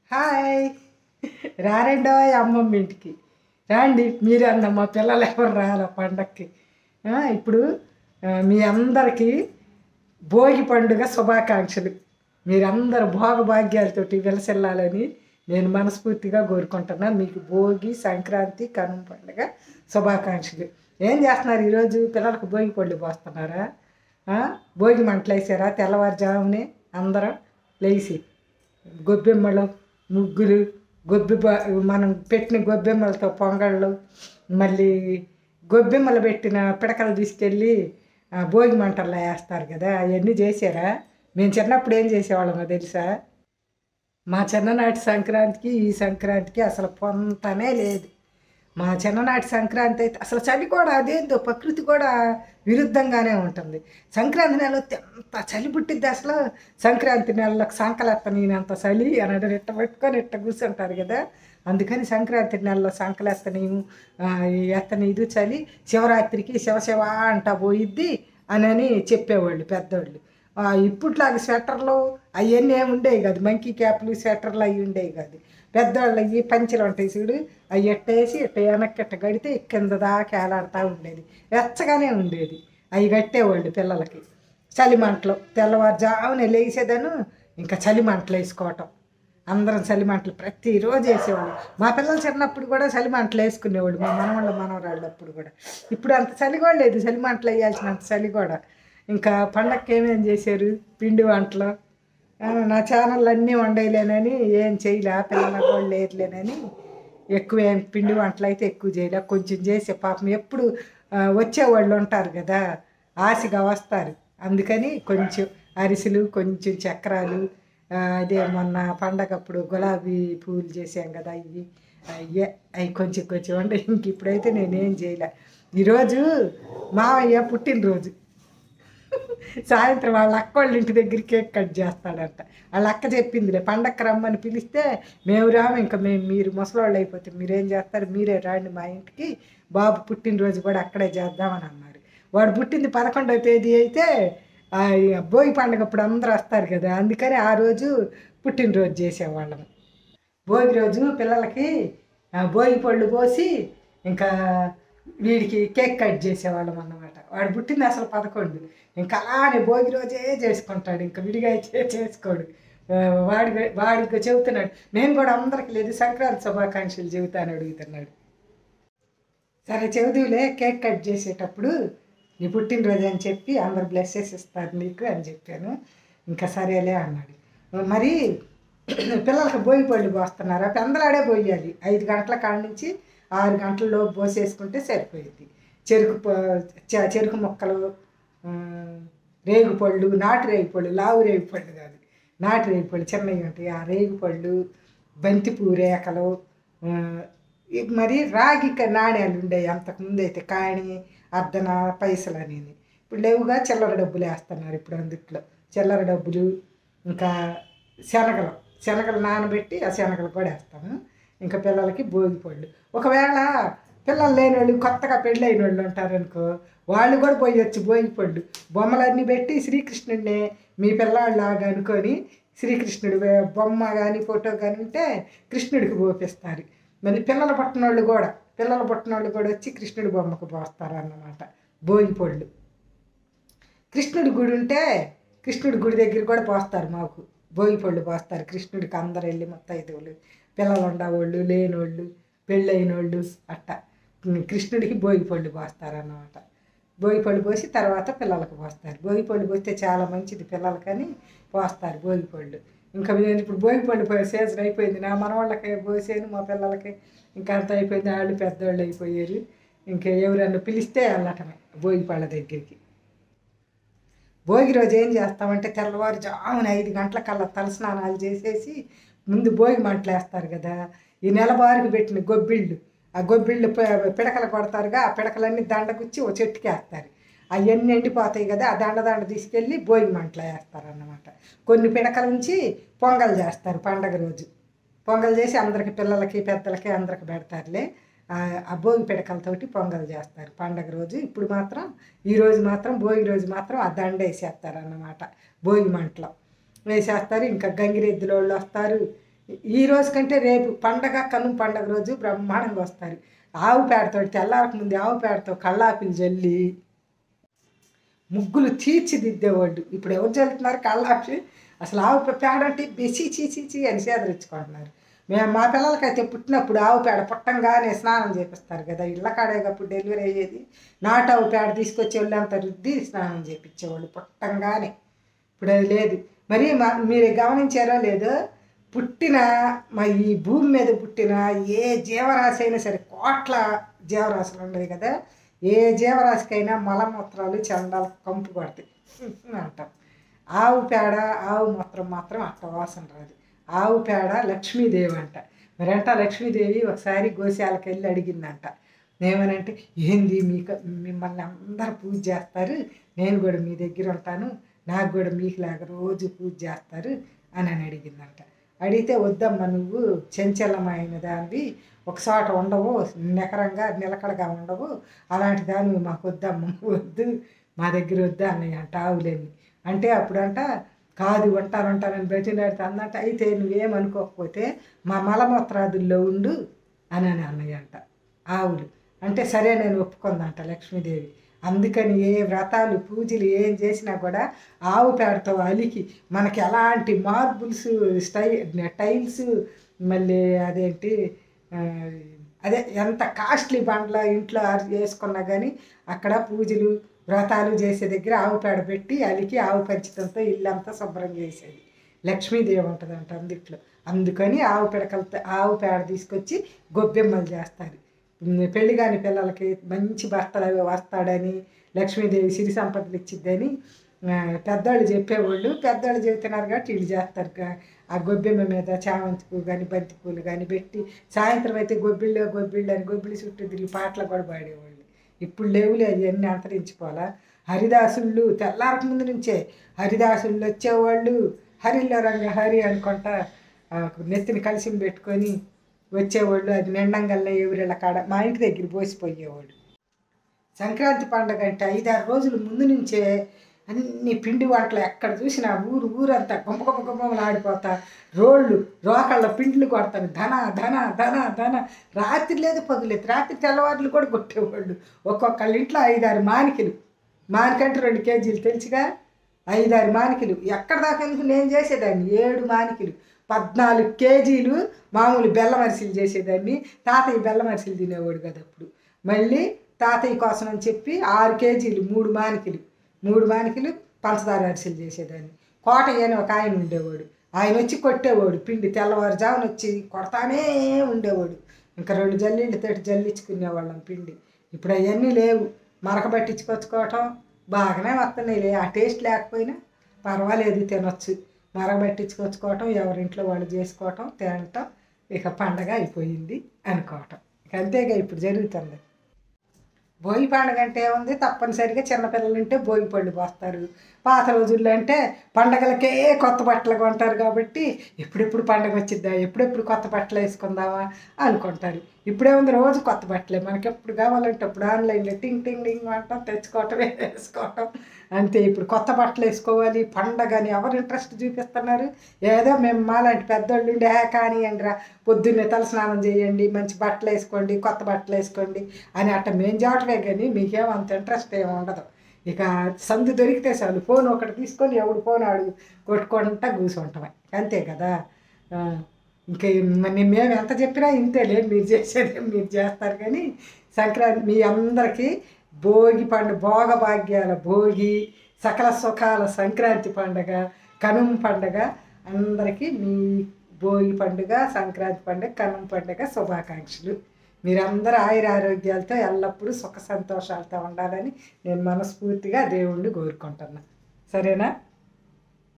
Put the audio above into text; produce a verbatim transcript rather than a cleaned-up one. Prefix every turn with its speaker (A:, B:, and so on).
A: Hi రారండో అమ్మమ్మ ఇంటికి రండి మీరు అన్న మా పిల్లలు ఎవరు రాల పండక్కి ఇప్పుడు మీ అందరికీ భోగి పండుగ శుభాకాంక్షలు. మీరందరూ భోగభాగ్యాలతోటి విలసిల్లాలని నేను మనస్ఫూర్తిగా కోరుకుంటున్నాను. మీకు భోగి సంక్రాంతి కనుమ పండుగ శుభాకాంక్షలు. ఏం చేస్తున్నారు ఈరోజు? పిల్లలకు భోగి పళ్ళు పోస్తున్నారా? భోగి మంటలు వేసారా? తెల్లవారుజామునే అందరం లేచి గొబ్బెమ్మలు ముగ్గులు గొబ్బె మనం పెట్టిన గొబ్బెమ్మలతో పొంగళ్ళు, మళ్ళీ గొబ్బెమ్మలు పెట్టిన పిడకలు తీసుకెళ్ళి భోగి మంటల్లో వేస్తారు కదా, అవన్నీ చేసారా? మేము చిన్నప్పుడు ఏం చేసేవాళ్ళమో తెలుసా? మా చిన్ననాటి సంక్రాంతికి ఈ సంక్రాంతికి అసలు పొంతనే లేదు. మా చిన్ననాటి సంక్రాంతి అయితే అసలు చలి కూడా అదేందో ప్రకృతి కూడా విరుద్ధంగానే ఉంటుంది. సంక్రాంతి నెల ఎంత చలి పుట్టిద్ది అసలు. సంక్రాంతి నెలలకు సంకలెత్త నేనంత చలి అని ఇట్ట పెట్టుకొని ఇట్ట కూర్చుంటారు కదా. అందుకని సంక్రాంతి నెలలో సంకలెత్తనీయము ఎత్తని ఇది చలి, శివరాత్రికి శివశివ అంటా పోయిద్ది అని చెప్పేవాళ్ళు పెద్దవాళ్ళు. ఇప్పట్లాగా స్వెటర్లు అవన్నీ ఏమి ఉండేవి కాదు, మంకీ క్యాప్లు స్వెటర్లు అవి ఉండేవి కాదు. పెద్దవాళ్ళు అవి పంచెలు ఉంటాయి చూడు, అవి ఎట్టేసి ఇట్ట వెనక్కి ఇట్ట కడితే కింద దాకా ఏలాడుతూ ఉండేది, వెచ్చగానే ఉండేది. అవి కట్టేవాళ్ళు పిల్లలకి. చలిమంటలు తెల్లవారుజామున లేచేదాను ఇంకా చలిమంటలు వేసుకోవటం. అందరం చలిమంటలు ప్రతిరోజు వేసేవాళ్ళు. మా పిల్లలు చిన్నప్పుడు కూడా చలిమంటలు వేసుకునేవాళ్ళు, మా మనవాళ్ళ మనవరాళ్ళు అప్పుడు కూడా. ఇప్పుడు అంత చలి కూడా లేదు, చలిమంటలు వేయాల్సినంత చలి కూడా. ఇంకా పండగకి ఏమేం చేశారు? పిండి వంటలు. నా ఛానల్ అన్నీ వండేయలేనని ఏం చేయలే, పిల్లలకు కూడా లేదులేనని ఎక్కువ ఏం పిండి వంటలు అయితే ఎక్కువ చేయలే, కొంచెం చేసే. పాపం ఎప్పుడు వచ్చేవాళ్ళు ఉంటారు కదా, ఆశగా వస్తారు, అందుకని కొంచెం అరిసెలు, కొంచెం చక్రాలు, అదే మొన్న పండగప్పుడు గులాబీ పూలు చేసాం కదా, అవి అయ్యే అవి కొంచెం కొంచెం వండే. ఇంక ఇప్పుడైతే నేనేం చేయలే. ఈరోజు మావయ్య పుట్టినరోజు. సాయంత్రం వాళ్ళ అక్క వాళ్ళ ఇంటి దగ్గర కేక్ కట్ చేస్తాడంట. వాళ్ళ అక్క చెప్పిందిలే, పండక్కి రమ్మని పిలిస్తే మేము రాము, ఇంకా మేము మీరు ముసలోళ్ళు అయిపోతే మీరేం చేస్తారు, మీరే రాండి మా ఇంటికి, బాబు పుట్టినరోజు కూడా అక్కడే చేద్దామని అన్నారు. వాడు పుట్టింది పదకొండవ తేదీ అయితే భోగి పండుగ అప్పుడు అందరూ వస్తారు కదా, అందుకని ఆ రోజు పుట్టినరోజు చేసేవాళ్ళము. భోగి రోజు పిల్లలకి భోగి పళ్ళు పోసి ఇంకా వీడికి కేక్ కట్ చేసేవాళ్ళం అన్నమాట. వాడు పుట్టింది అసలు పదకొండు, ఇంకా అలానే భోగి రోజే చేసుకుంటాడు, ఇంకా విడిగా అయితే చేసుకోడు. వాడి వాడికి చెబుతున్నాడు, నేను కూడా అందరికి లేదు సంక్రాంతి శుభాకాంక్షలు చెబుతాను అడుగుతున్నాడు. సరే చెబుదులే, కేక్ కట్ చేసేటప్పుడు నీ పుట్టినరోజు అని చెప్పి అందరు బ్లెస్సెస్ ఇస్తారు నీకు అని చెప్పాను. ఇంకా సరేలే అన్నాడు. మరి పిల్లలకి భోగి పళ్ళు పోస్తున్నారా? పెందలాడే పోయాలి, ఐదు గంటల కాడ నుంచి ఆరు గంటల్లో పోసేసుకుంటే సరిపోయింది. చెరుకు చెరుకు మొక్కలు, రేగు పళ్ళు, నాటు రేగు పళ్ళు, లావు రేగు పళ్ళు కాదు, నాటు రేగు పళ్ళు చిన్నవి ఉంటాయి, ఆ రేగు పళ్ళు, బంతిపూ రేకలు, మరి రాగి నాణ్యాలు ఉండేవి అంతకుముందు అయితే, కాణి అర్ధన పైసలు అనేది. ఇప్పుడు లేవుగా, చిల్లర డబ్బులు వేస్తున్నారు ఇప్పుడు అందుట్లో. చిల్లర డబ్బులు, ఇంకా శనగలు శనగలు నానబెట్టి ఆ శనగలు కూడా వేస్తాము. ఇంకా పిల్లలకి భోగి పళ్ళు. ఒకవేళ పిల్లలు లేని వాళ్ళు, కొత్తగా పెళ్ళైన వాళ్ళు ఉంటారనుకో, వాళ్ళు కూడా పోయొచ్చు భోగి పళ్ళు. బొమ్మలన్నీ పెట్టి శ్రీకృష్ణుడిని మీ పిల్లవాళ్ళలాగా అనుకొని శ్రీకృష్ణుడు బొమ్మ కానీ ఫోటో కానీ ఉంటే కృష్ణుడికి పోపిస్తారు. మరి పిల్లలు పుట్టిన వాళ్ళు కూడా పిల్లలు పుట్టిన వాళ్ళు కూడా వచ్చి కృష్ణుడి బొమ్మకు పోస్తారు అన్నమాట భోగి పళ్ళు. కృష్ణుడి గుడి ఉంటే కృష్ణుడి గుడి దగ్గర కూడా పోస్తారు, మాకు భోగి పళ్ళు పోస్తారు కృష్ణుడికి. అందరు వెళ్ళి ముత్తైదువులు, పిల్లలు ఉండేవాళ్ళు, లేనోళ్ళు, పెళ్ళైన వాళ్ళు అట్ట కృష్ణుడికి భోగి పళ్ళు పోస్తారన్నమాట. భోగి పళ్ళు పోసి తర్వాత పిల్లలకు పోస్తారు. భోగి పళ్ళు పోస్తే చాలా మంచిది పిల్లలకని పోస్తారు భోగి పళ్ళు. ఇంకా నేను ఇప్పుడు భోగి పళ్ళు సీజన్ అయిపోయింది, నా మనవాళ్ళకి పోసాను, మా పిల్లలకి ఇంకా అంత అయిపోయింది, వాళ్ళు పెద్దవాళ్ళు అయిపోయారు. ఇంకా ఎవరన్నా పిలిస్తే వెళ్ళటమే భోగి పళ్ళ దగ్గరికి. భోగి రోజు ఏం చేస్తామంటే తెల్లవారుజామున ఐదు గంటల కల్లా తలస్నానాలు చేసేసి ముందు భోగి మంటలు వేస్తారు కదా, ఈ నెల బారికి పెట్టిన గొబ్బిళ్ళు, ఆ గొబ్బిళ్ళు పిడకలు కొడతారుగా, ఆ పిడకలన్నీ దండగుచ్చి ఓ చెట్టుకి వేస్తారు. అవన్నీ ఎండిపోతాయి కదా, ఆ దండ దండ తీసుకెళ్ళి భోగి మంటలు వేస్తారు అన్నమాట. కొన్ని పిడకల నుంచి పొంగల్ చేస్తారు పండగ రోజు. పొంగల్ చేసి అందరికి, పిల్లలకి పెద్దలకి అందరికి పెడతారులే. ఆ భోగి పిడకలతోటి పొంగల్ చేస్తారు పండగ రోజు. ఇప్పుడు మాత్రం ఈరోజు మాత్రం భోగి రోజు మాత్రం ఆ దండ వేసేస్తారు అన్నమాట భోగి మంటలో వేసేస్తారు. ఇంకా గంగిరెద్దుల వాళ్ళు వస్తారు, ఈ రోజు కంటే రేపు పండగ కనుమ పండగ రోజు బ్రహ్మాండంగా వస్తారు. ఆవు పేడతో తెల్లారక ముందు ఆవు పేడతో కళ్ళాపిలు జల్లి ముగ్గులు తీర్చిదిద్దేవాళ్ళు. ఇప్పుడు ఎవరు చల్లుతున్నారు కళ్ళాపి? అసలు ఆవు పేడ అంటే బెసి చీచీచి అని సేదరించుకుంటున్నారు. మేము మా పిల్లలకైతే పుట్టినప్పుడు ఆవు పేడ పుట్టంగానే స్నానం చేపిస్తారు కదా, ఇళ్ళ కాడేటప్పుడు డెలివరీ అయ్యేది. నాటు ఆవు పేడ తీసుకొచ్చి ఒళ్ళంతా రుద్ది స్నానం చేయించేవాళ్ళు పుట్టంగానే. ఇప్పుడు అది లేదు. మరి మా మీరు గమనించారో లేదో, పుట్టిన మా ఈ భూమి మీద పుట్టిన ఏ జీవరాశి అయినా సరే, కోట్ల జీవరాశులు ఉండవు కదా, ఏ జీవరాశికైనా మలమూత్రాలు చండాలు కంపు పడతాయి అంటాం. ఆవు పేడ ఆవు మూత్రం మాత్రం అట్ట వాసన రాదు. ఆవు పేడ లక్ష్మీదేవి అంట. మరి అంట లక్ష్మీదేవి ఒకసారి గోశాలకు వెళ్ళి అడిగిందంట. ఏమనంటే, ఏంది మీకు మిమ్మల్ని అందరు పూజ చేస్తారు, నేను కూడా మీ దగ్గర ఉంటాను, నాకు కూడా మీకులాగా రోజు పూజ చేస్తారు అని అని అడిగిందంట. అడిగితే, వద్దమ్మా నువ్వు చంచలమైన దానివి, ఒకచోట ఉండవు, నికరంగా నిలకడగా ఉండవు, అలాంటి దానివి మాకు వద్దమ్మ, వద్దు, మా దగ్గర వద్దు అన్నయ్య అంట ఆవులేని. అంటే అప్పుడంట, కాదు ఉంటాను ఉంటానని బయటలాడితే అందంట, అయితే నువ్వేమనుకోకపోతే మా మలమూత్రాదుల్లో ఉండు అని అని అన్నయ్య అంట ఆవులు. అంటే సరే నేను ఒప్పుకుందంట లక్ష్మీదేవి. అందుకని ఏ వ్రతాలు పూజలు ఏం చేసినా కూడా ఆవు పేడతో అలికి మనకి ఎలాంటి మార్బుల్స్ స్టై టైల్స్ మళ్ళీ అదేంటి అదే ఎంత కాస్ట్లీ బండ్ల ఇంట్లో వేసుకున్నా కానీ అక్కడ పూజలు వ్రతాలు చేసే దగ్గర ఆవు పేడ పెట్టి అలికి ఆవు పంచితంతో ఇల్లంతా శుభ్రం చేసేది లక్ష్మీదేవి ఉంటుందంట అందుట్లో. అందుకని ఆవు పిడకలతో ఆవు పేడ తీసుకొచ్చి గొబ్బెమ్మలు చేస్తారు. పెళ్లి కాని పిల్లలకి మంచి భర్తలు అవి వస్తాడని, లక్ష్మీదేవి సిరి సంపదలు ఇచ్చిద్దని పెద్దవాళ్ళు చెప్పేవాళ్ళు. పెద్దవాళ్ళు చెబుతున్నారు కాబట్టి వీళ్ళు చేస్తారు. ఆ గొబ్బెమ్మ మీద చామంతి పువ్వు కానీ బంతి పూలు కానీ పెట్టి, సాయంత్రం అయితే గొబ్బిళ్ళు గొబ్బిళ్ళు అని గొబ్బిలి చుట్టూ తిరిగి పాటలు కూడా పాడేవాళ్ళు. ఇప్పుడు లేవులే, అవన్నీ అంతరించిపోవాలా. హరిదాసుళ్ళు తెల్లారక ముందు నుంచే హరిదాసుళ్ళు వచ్చేవాళ్ళు, హరిలో రంగ హరి అనుకుంటా నెత్తిని కలిసి పెట్టుకొని వచ్చేవాళ్ళు. అది నిండంగల్లా ఎవరిళ్ళ కాడ మా ఇంటి దగ్గర పోసిపోయేవాళ్ళు. సంక్రాంతి పండుగ అంటే ఐదారు రోజుల ముందు నుంచే అన్ని పిండి వంటలు ఎక్కడ చూసినా ఊరు ఊరంతా గుమ్మ గుమ్మ గుమ్మలు ఆడిపోతా, రోళ్ళు రోకళ్ళ పిండ్లు కొడతాను, ధన ధన ధన ధన. రాత్రి లేదు పగులేదు, రాత్రి తెల్లవారులు కూడా కొట్టేవాళ్ళు. ఒక్కొక్కళ్ళ ఇంట్లో ఐదారు మానికలు, మానికంటే రెండు కేజీలు తెలుసుగా, ఐదారు మానికలు. ఎక్కడ దాకా ఎందుకు నేను చేసేదాన్ని ఏడు మానికలు, పద్నాలుగు కేజీలు మామూలు బెల్లం అరిసెలు చేసేదాన్ని. తాతయ్య బెల్లం అరిసెలు తినేవాడు కదా అప్పుడు. మళ్ళీ తాతయ్య కోసం అని చెప్పి ఆరు కేజీలు మూడు మానికలు మూడు మానికలు పంచదార అరిసెలు చేసేదాన్ని. కోటయ్య అని ఒక ఆయన ఉండేవాడు, ఆయన వచ్చి కొట్టేవాడు పిండి. తెల్లవారుజామున వచ్చి కొడతానే ఉండేవాడు. ఇంకా రెండు జల్లీళ్ళతో జల్లించుకునేవాళ్ళం పిండి. ఇప్పుడు అవన్నీ లేవు, మరకబట్టించుకొచ్చుకోవటం బాగానే వస్తున్నాయి. ఆ టేస్ట్ లేకపోయినా పర్వాలేదు, తినొచ్చు. మరగబట్టించుకొచ్చుకోవటం, ఎవరింట్లో వాళ్ళు చేసుకోవటం, తినటం, ఇక పండగ అయిపోయింది అనుకోవటం. ఇక అంతేగా ఇప్పుడు జరుగుతుంది. భోగి పండుగ అంటే ఏముంది, తప్పనిసరిగా చిన్నపిల్లలు ఉంటే భోగి పళ్ళు పోస్తారు. పాత రోజుల్లో అంటే పండగలకే కొత్త బట్టలు కొంటారు కాబట్టి ఎప్పుడెప్పుడు పండగ వచ్చిద్దా, ఎప్పుడెప్పుడు కొత్త బట్టలు వేసుకుందామా అనుకుంటారు. ఇప్పుడేముంది, రోజు కొత్త బట్టలే, మనకి ఎప్పుడు కావాలంటే అప్పుడు ఆన్లైన్లో టింగ్ టింగ్ టింగ్ అంటాం, తెచ్చుకోవటం వేసుకోవటం అంతే. ఇప్పుడు కొత్త బట్టలు వేసుకోవాలి పండగ అని ఎవరు ఇంట్రెస్ట్ చూపిస్తున్నారు? ఏదో మేము మాలాంటి పెద్దోళ్ళు ఉండి ఏ కానివ్వండి రా, పొద్దున్నే తలస్నానం చేయండి, మంచి బట్టలు వేసుకోండి, కొత్త బట్టలు వేసుకోండి అని అట్ట మేము చేయటమే కానీ మీకేమో అంత ఇంట్రెస్ట్ ఏమి ఉండదు. ఇక సందు దొరికితే చాలు ఫోన్ ఒకటి తీసుకొని ఎవడు ఫోన్ అడుగు కొట్టుకుంటా కూర్చుంటామే, అంతే కదా. ఇంకా మేము ఎంత చెప్పినా ఇంతేలే, మీరు చేసేది మీరు చేస్తారు. కానీ సంక్రాంతి మీ అందరికీ భోగి పండుగ, భోగ భాగ్యాల భోగి, సకల సుఖాల సంక్రాంతి పండుగ, కనుమ పండుగ అందరికీ మీ భోగి పండుగ, సంక్రాంతి పండుగ, కనుమ పండుగ శుభాకాంక్షలు. మీరందరూ ఆయుర ఆరోగ్యాలతో ఎల్లప్పుడూ సుఖ సంతోషాలతో ఉండాలని నేను మనస్ఫూర్తిగా దేవుణ్ణి కోరుకుంటున్నాను. సరేనా?